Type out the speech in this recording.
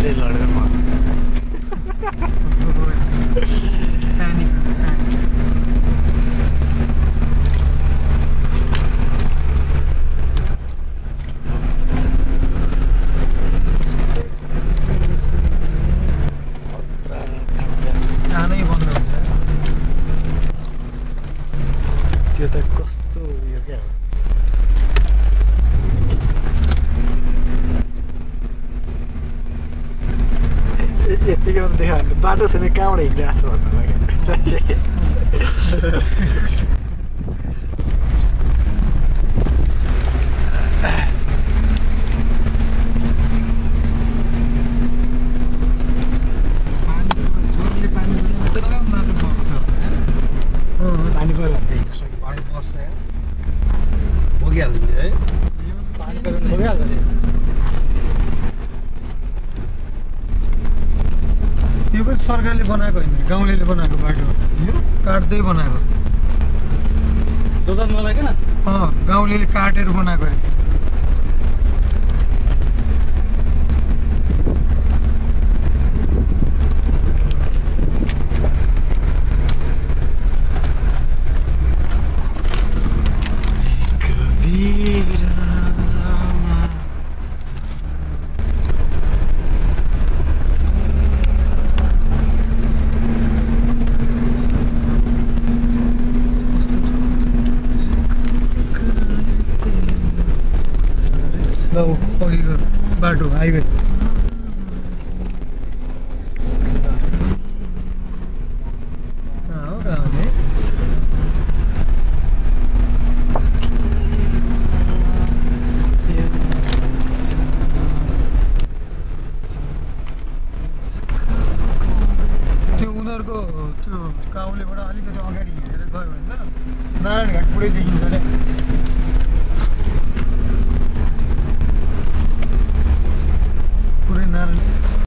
ले लडेर म खानै बन्द हुन्छ त्यो त कस्तो उयो क्या यतिकै मात्र देखा बाटो छैन कहाँबाट हिँडिरहेको छ भन्नु लाग्यो पानी पर्यो भने पानी पर्छ भोगिहाल्छ है पानी पर्यो भने भइहाल्छ नि यो पनि सरकारले बनाएको होइन गाउँले बनाएको बाटो यो काट्दै बनाएको दोकान नलागिकन गाउँले काटेर बनाएको अरे बाटो हाइवे त्यो उनीहरूको त्यो काउलेबाट अलिकति अगाडि हिँडेर गयो भने त नारायण घाट पुरै देखिन्छ अरे